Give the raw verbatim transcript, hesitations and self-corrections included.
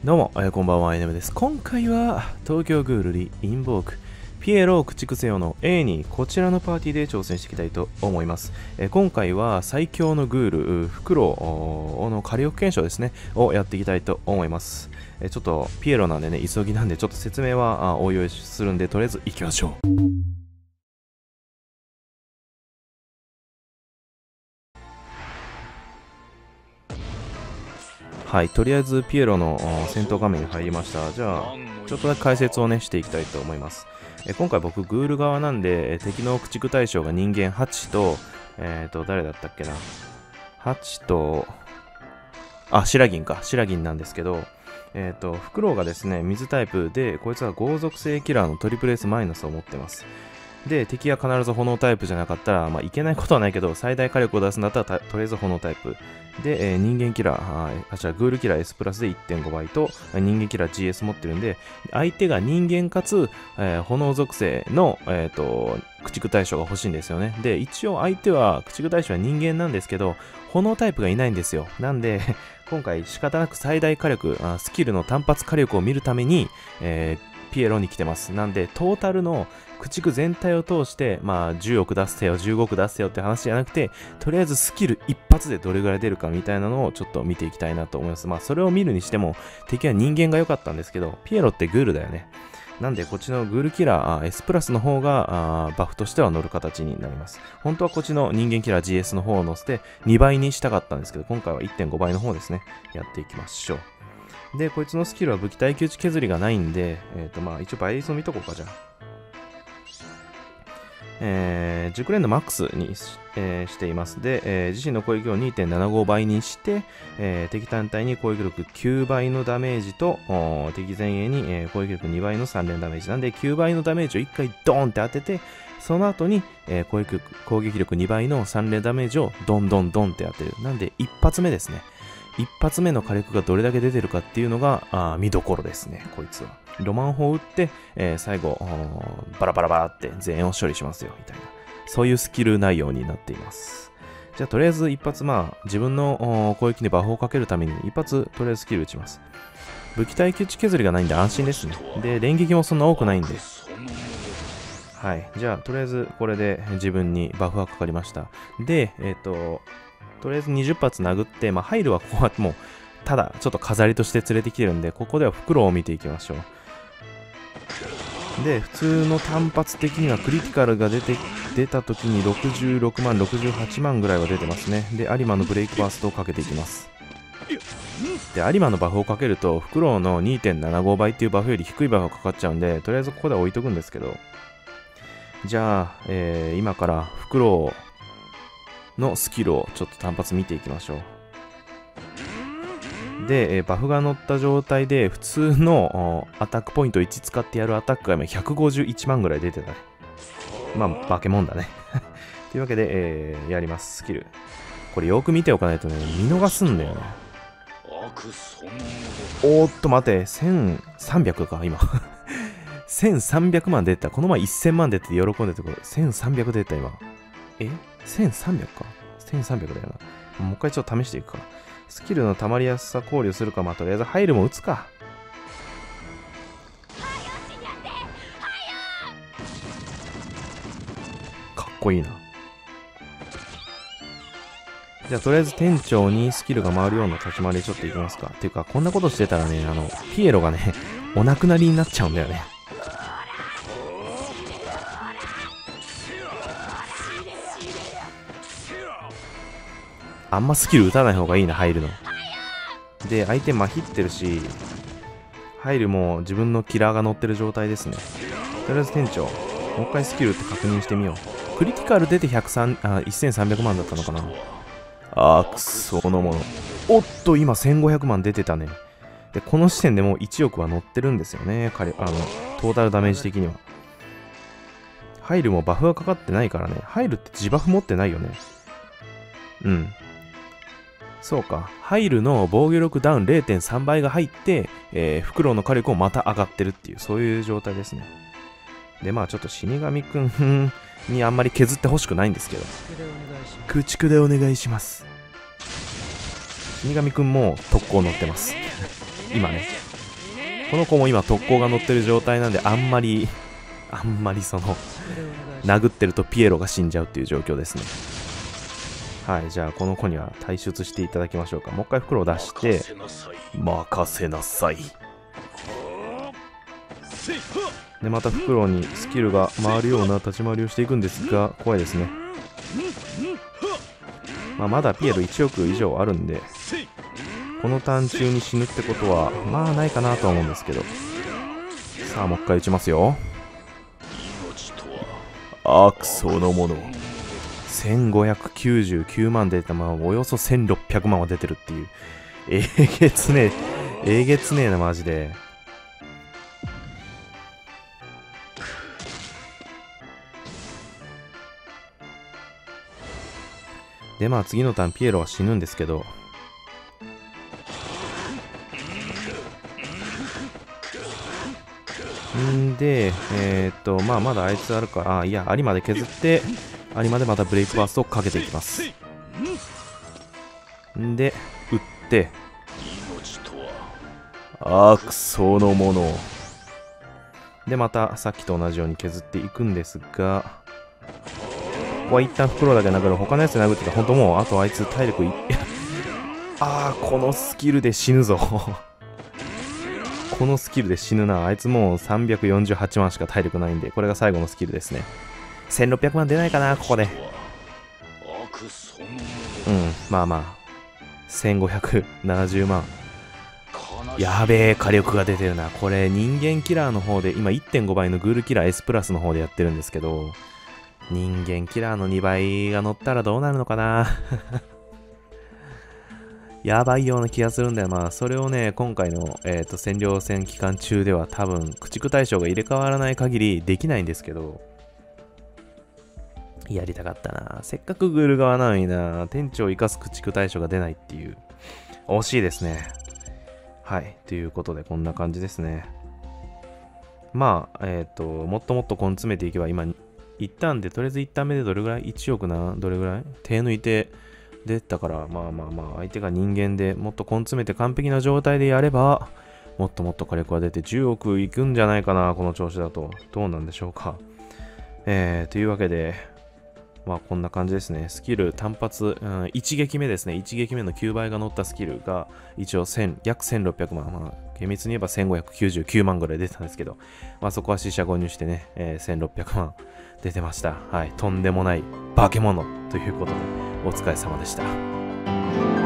どうも、えーこんばんは、エネムです。今回は、東京グールリインボーク、ピエロを駆逐せよの A にこちらのパーティーで挑戦していきたいと思います。えー今回は最強のグール、フクロウの火力検証ですね、をやっていきたいと思います。えーちょっとピエロなんでね、急ぎなんで、ちょっと説明はあおいおいするんで、とりあえず行きましょう。はい、とりあえずピエロのあ戦闘画面に入りました。じゃあ、ちょっとだけ解説をね、していきたいと思います。え今回僕、グール側なんで、え敵の駆逐対象が人間はちと、えっ、と、誰だったっけな。はちと、あ、シラギンか。シラギンなんですけど、えっ、と、フクロウがですね、水タイプで、こいつは豪属性キラーのトリプル S マイナスを持ってます。で、敵が必ず炎タイプじゃなかったら、まあ、いけないことはないけど、最大火力を出すんだったら、とりあえず炎タイプ。で、えー人間キラー、あ、じゃあグールキラー S プラスでいってんごばいと、人間キラー ジーエス 持ってるんで、相手が人間かつ、えー炎属性の、えーと、駆逐対象が欲しいんですよね。で、一応相手は、駆逐対象は人間なんですけど、炎タイプがいないんですよ。なんで、今回仕方なく最大火力、あスキルの単発火力を見るために、えーピエロに来てます。なんで、トータルの駆逐全体を通して、まあ、じゅうおく出せよ、じゅうごおく出せよって話じゃなくて、とりあえずスキル一発でどれぐらい出るかみたいなのをちょっと見ていきたいなと思います。まあ、それを見るにしても、敵は人間が良かったんですけど、ピエロってグールだよね。なんで、こっちのグールキラー S プラスの方があバフとしては乗る形になります。本当はこっちの人間キラー ジーエス の方を乗せてにばいにしたかったんですけど、今回はいってんごばいの方ですね。やっていきましょう。で、こいつのスキルは武器耐久値削りがないんで、えっ、と、まあ、一応倍率を見とこうか、じゃあ。えー、熟練度マックスにし、えーしています。で、えー自身の攻撃を にてんななご 倍にして、えー敵単体に攻撃力きゅうばいのダメージと、おー敵前衛に、えー攻撃力にばいのさん連ダメージ。なんで、きゅうばいのダメージをいっかいドーンって当てて、その後に、えー攻撃力攻撃力にばいのさん連ダメージをドンドンドンって当てる。なんで、一発目ですね。一発目の火力がどれだけ出てるかっていうのがあ見どころですね、こいつは。ロマン砲を撃って、えー最後、バラバラバラって全員を処理しますよ、みたいな。そういうスキル内容になっています。じゃあ、とりあえず一発、まあ、自分の攻撃にバフをかけるために一発、とりあえずスキル打ちます。武器耐久値削りがないんで安心ですね。で、連撃もそんな多くないんで。はい。じゃあ、とりあえずこれで自分にバフがかかりました。で、えっ、と、とりあえずにじゅっ発殴って、まあ、入るはここはもう、ただ、ちょっと飾りとして連れてきてるんで、ここではフクロウを見ていきましょう。で、普通の単発的にはクリティカルが出て、出た時にろくじゅうろくまん、ろくじゅうはちまんぐらいは出てますね。で、有馬のブレイクバーストをかけていきます。で、有馬のバフをかけると、フクロウの にてんななご 倍っていうバフより低いバフがかかっちゃうんで、とりあえずここでは置いとくんですけど、じゃあ、えー、今からフクロウのスキルをちょっと単発見ていきましょう。で、えーバフが乗った状態で普通のアタックポイントいち使ってやるアタックが今ひゃくごじゅういちまんぐらい出てたね。まあ、化け物だね。というわけで、えーやります、スキル。これよく見ておかないとね、見逃すんだよね。おーっと待て、せんさんびゃくか、今。せんさんびゃくまん出た。この前せんまん出て喜んでたところ、せんさんびゃく出た、今。え ?せんさんびゃくか ?せんさんびゃくだよな。もう一回ちょっと試していくか。スキルの溜まりやすさ考慮するか、まあ、とりあえず入るも打つか。かっこいいな。じゃあ、とりあえず店長にスキルが回るような立ち回りでちょっといきますか。っていうか、こんなことしてたらね、あの、ピエロがね、お亡くなりになっちゃうんだよね。あんまスキル打たない方がいいな、入るの。で、相手まひってるし、入るも自分のキラーが乗ってる状態ですね。とりあえず店長、もう一回スキルって確認してみよう。クリティカル出てひゃくさんあせんさんびゃくまんだったのかな。あー、くそのもの。おっと、今せんごひゃくまん出てたね。で、この時点でもういちおくは乗ってるんですよね。彼、あの、トータルダメージ的には。入るもバフがかかってないからね。入るって自バフ持ってないよね。うん。そうか。入るの防御力ダウン れいてんさん 倍が入って、えー、フクロウの火力もまた上がってるっていう、そういう状態ですね。で、まあちょっと死神くんにあんまり削ってほしくないんですけど。駆逐でお願いします。死神くんも特攻乗ってます。今ね。 この子も今特攻が乗ってる状態なんで、あんまりあんまりその殴ってるとピエロが死んじゃうっていう状況ですね。はい、じゃあこの子には退出していただきましょうか。もう一回袋を出して、任せなさい。で、また袋にスキルが回るような立ち回りをしていくんですが、怖いですね。まあ、まだピエロいちおく以上あるんで、このターン中に死ぬってことは、まあないかなとは思うんですけど。さあ、もう一回撃ちますよ。悪そのもの。せんごひゃくきゅうじゅうきゅうまん出た、まあ、およそせんろっぴゃくまんは出てるっていう。えげつねえ、えげつねえな、マジで。で、まあ次のターンピエロは死ぬんですけど、んで、えー、っと、まあまだあいつあるから、あ、いや、アリまで削って、アリまでまたブレイクバーストをかけていきます。んで、撃って、悪そのもの。で、またさっきと同じように削っていくんですが、ここは一旦袋だけ殴る。他のやつ殴ってたら、ほんともう、あとあいつ体力い、あー、このスキルで死ぬぞ。このスキルで死ぬな。あいつもうさんびゃくよんじゅうはちまんしか体力ないんで、これが最後のスキルですね。せんろっぴゃくまん出ないかな、ここで。うん、まあまあ。せんごひゃくななじゅうまん。やべえ、火力が出てるな。これ、人間キラーの方で、今 いってんごばいのグールキラー S プラスの方でやってるんですけど、人間キラーのにばいが乗ったらどうなるのかな。やばいような気がするんだよ。まあ、それをね、今回の、えーと、占領戦期間中では多分、駆逐対象が入れ替わらない限りできないんですけど、やりたかったな。せっかくグール側なのにな、天地を生かす駆逐対象が出ないっていう。惜しいですね。はい。ということで、こんな感じですね。まあ、えっと、もっともっと根詰めていけば、今、一旦で、とりあえず一旦目でどれぐらい ?いち 億な、どれぐらい手抜いて出たから、まあまあまあ、相手が人間でもっと根詰めて完璧な状態でやれば、もっともっと火力が出てじゅうおくいくんじゃないかな、この調子だと。どうなんでしょうか。えー、というわけで、まあこんな感じですね。スキル単発、うん、一撃目ですね。一撃目のきゅうばいが乗ったスキルが一応約せんろっぴゃくまん。まあ、厳密に言えばせんごひゃくきゅうじゅうきゅうまんぐらい出たんですけど、まあそこは四捨五入してね、えー、せんろっぴゃくまん出てました。はい。とんでもない化け物ということで、お疲れ様でした。